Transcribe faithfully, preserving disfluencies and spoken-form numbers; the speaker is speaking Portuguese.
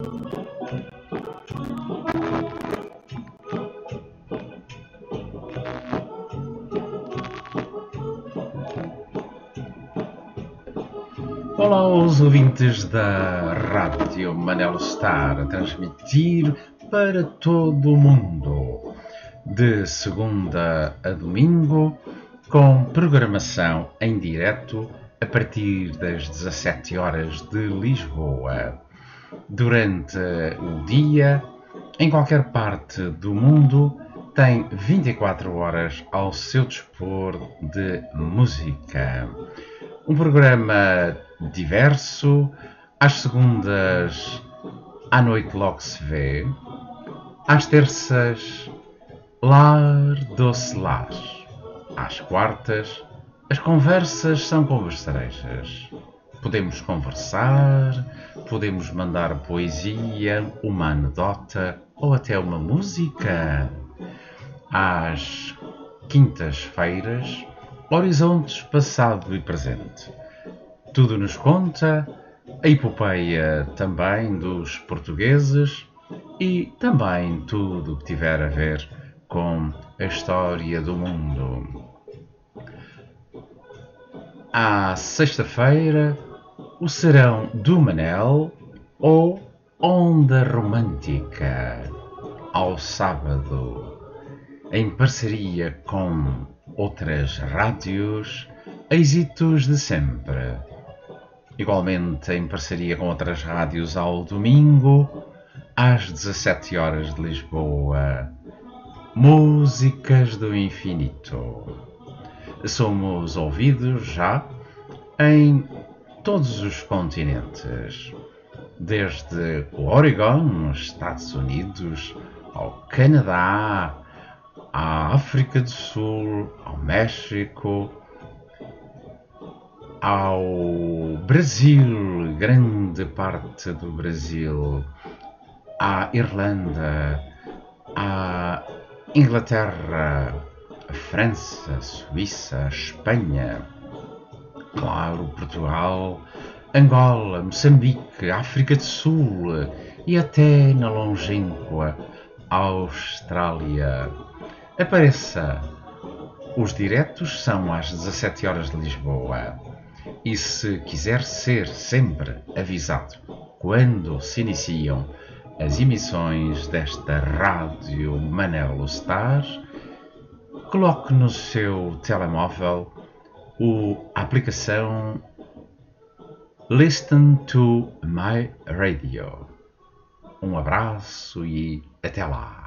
Olá aos ouvintes da Rádio Manelo Star, a transmitir para todo o mundo, de segunda a domingo, com programação em direto a partir das dezassete horas de Lisboa. Durante o dia, em qualquer parte do mundo, tem vinte e quatro horas ao seu dispor de música. Um programa diverso, às segundas à noite logo se vê, às terças lar doce lar, às quartas as conversas são conversarejas. Podemos conversar, podemos mandar poesia, uma anedota ou até uma música. Às quintas-feiras, horizontes passado e presente. Tudo nos conta, a epopeia também dos portugueses e também tudo o que tiver a ver com a história do mundo. À sexta-feira, o Serão do Manel ou Onda Romântica. Ao sábado, em parceria com outras rádios, êxitos de sempre. Igualmente em parceria com outras rádios ao domingo, às dezassete horas de Lisboa, Músicas do Infinito. Somos ouvidos já em todos os continentes, desde o Oregon, nos Estados Unidos, ao Canadá, à África do Sul, ao México, ao Brasil, grande parte do Brasil, à Irlanda, à Inglaterra, a França, a Suíça, a Espanha, claro, Portugal, Angola, Moçambique, África do Sul e até na longínqua Austrália. Apareça! Os diretos são às dezassete horas de Lisboa. E se quiser ser sempre avisado quando se iniciam as emissões desta Rádio Manelo Star, coloque no seu telemóvel a aplicação Listen to My Radio. Um abraço e até lá!